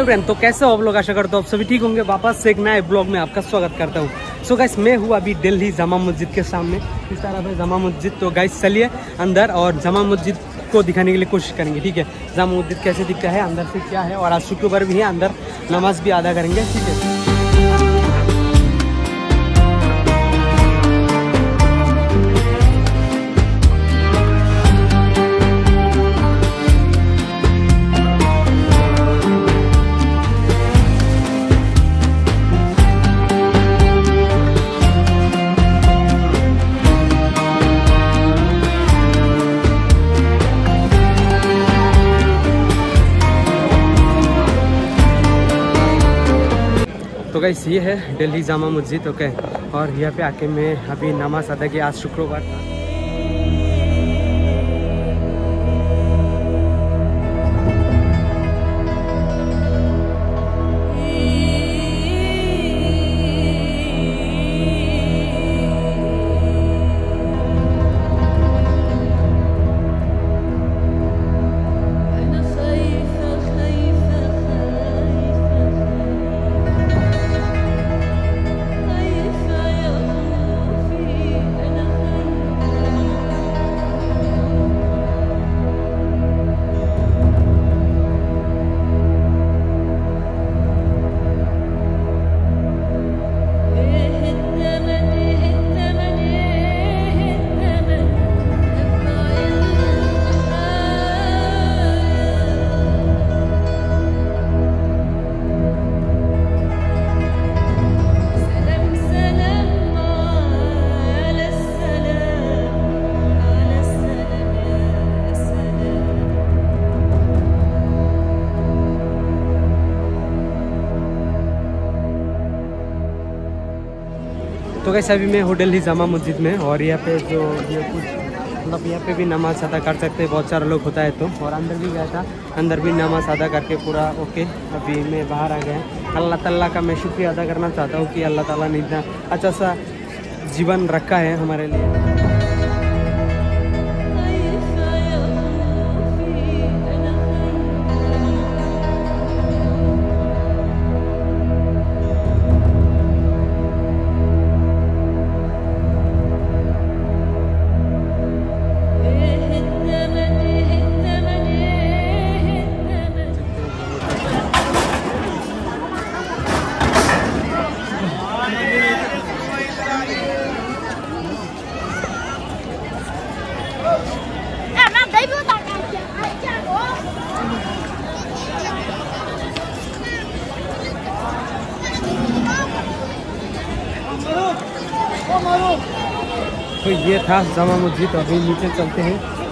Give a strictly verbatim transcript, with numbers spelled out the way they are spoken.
Friend, तो कैसे हो आप लोग? आशा करता हूँ आप सभी ठीक होंगे। वापस से एक नए ब्लॉग में आपका स्वागत करता हूँ। सो गाइस, मैं हूँ अभी दिल्ली जामा मस्जिद के सामने। इस तरफ है जामा मस्जिद। तो गाइस चलिए अंदर और जामा मस्जिद को दिखाने के लिए कोशिश करेंगे। ठीक है, जामा मस्जिद कैसे दिखता है, अंदर से क्या है, और आज शुक्रवार भी है, अंदर नमाज भी अदा करेंगे। ठीक है, तो गाइस ये है दिल्ली जामा मस्जिद। ओके, और यहाँ पे आके मैं अभी नमाज अदा की। आज शुक्रवार था। तो कैसे अभी मैं हूँ दिल्ली जामा मस्जिद में, और यहाँ पे जो ये कुछ मतलब यहाँ पे भी नमाज अदा कर सकते हैं, बहुत सारा लोग होता है। तो और अंदर भी गया था, अंदर भी नमाज अदा करके पूरा ओके। अभी मैं बाहर आ गया। अल्लाह ताला का मैं शुक्रिया अदा करना चाहता हूँ कि अल्लाह ताला ने इतना अच्छा सा जीवन रखा है हमारे लिए। तो ये था जामा मस्जिद। अभी नीचे चलते हैं।